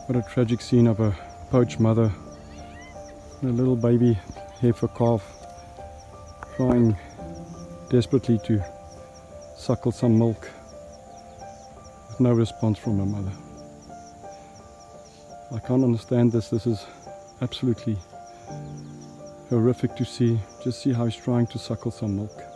What a tragic scene of a poached mother and a little baby heifer calf trying desperately to suckle some milk with no response from her mother. I can't understand this. This is absolutely horrific to see. Just see how he's trying to suckle some milk.